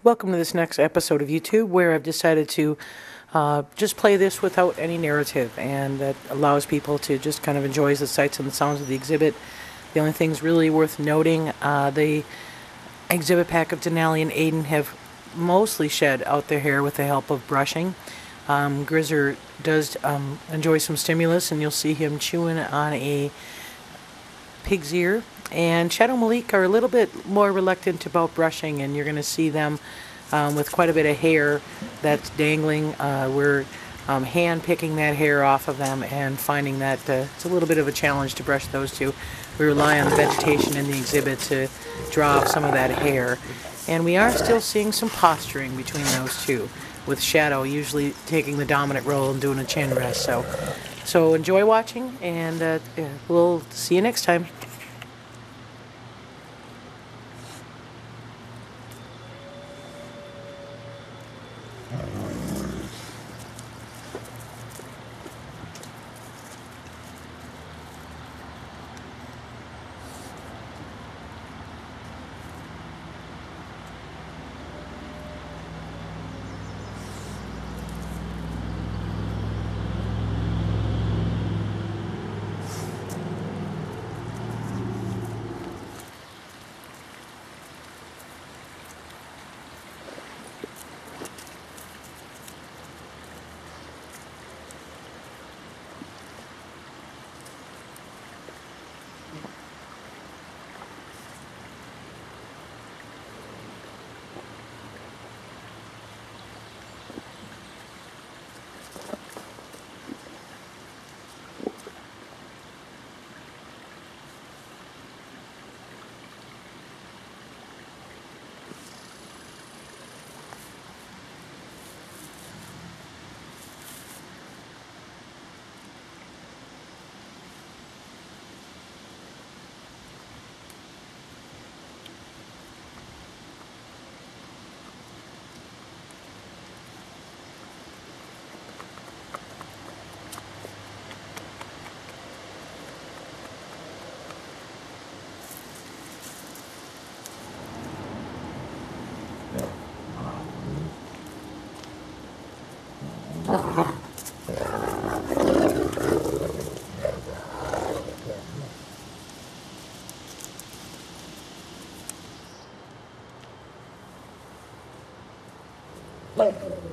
Welcome to this next episode of YouTube, where I've decided to just play this without any narrative, and that allows people to just kind of enjoy the sights and the sounds of the exhibit. The only things really worth noting, the exhibit pack of Denali and Aiden have mostly shed out their hair with the help of brushing. Grizzer does enjoy some stimulus, and you'll see him chewing on a pig's ear. And Shadow and Malik are a little bit more reluctant about brushing, and you're going to see them with quite a bit of hair that's dangling. We're hand picking that hair off of them and finding that it's a little bit of a challenge to brush those two. We rely on the vegetation in the exhibit to draw off some of that hair. And we are still seeing some posturing between those two, with Shadow usually taking the dominant role and doing a chin rest. So enjoy watching, and we'll see you next time. Malik.